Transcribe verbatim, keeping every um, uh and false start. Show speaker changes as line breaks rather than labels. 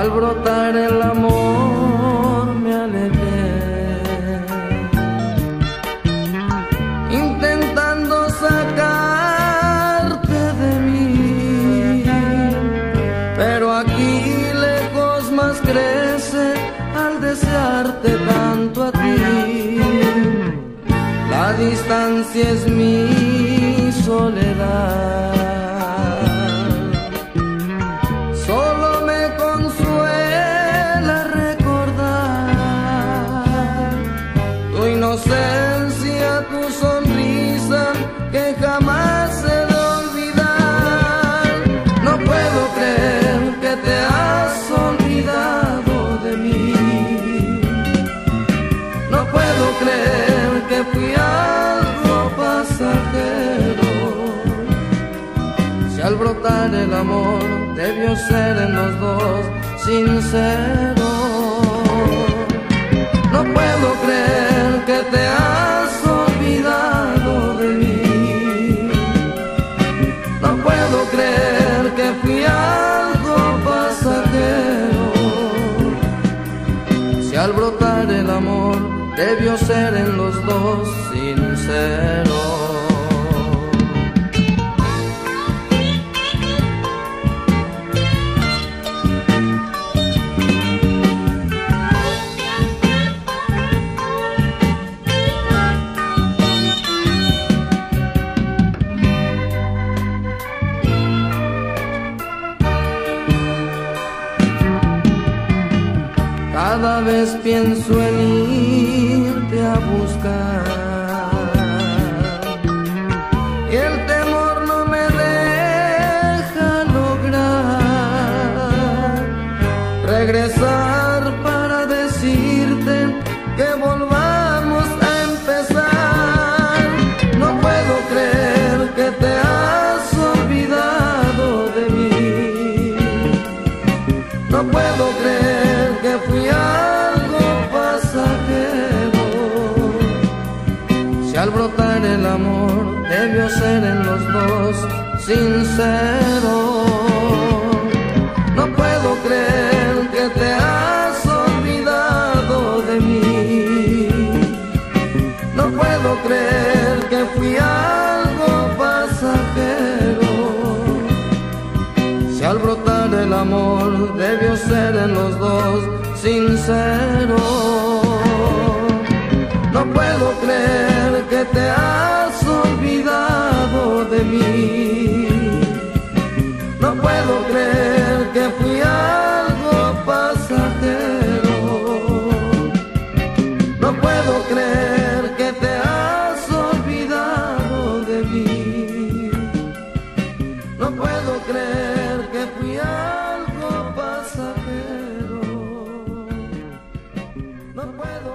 Al brotar el amor me alegré, intentando sacarte de mí, pero aquí lejos más crece al desearte tanto a ti. La distancia es mi soledad, solo me consuela recordar tu inocencia, tu sonrisa que jamás he de olvidar. No puedo creer que te has olvidado de mí, no puedo creer que fui algo pasajero. Si al brotar el amor debió ser en los dos sincero. No puedo creer que te has olvidado de mí, no puedo creer que fui algo pasajero. Si al brotar el amor debió ser en los dos sincero. Cada vez pienso en irte a buscar y el temor no me deja lograr regresar para decirte que volvamos a empezar. No puedo creer que te has olvidado de mí, no puedo creer que fui algo pasajero. Si al brotar el amor debió ser en los dos sincero. No puedo creer que te has olvidado de mí, no puedo creer que fui algo pasajero. Si al brotar el amor debió ser en los dos sincero. No puedo creer que te has olvidado de mí, no puedo creer que fui algo pasajero. No puedo creer que te has olvidado de mí, no puedo creer que fui algo pasajero. No puedo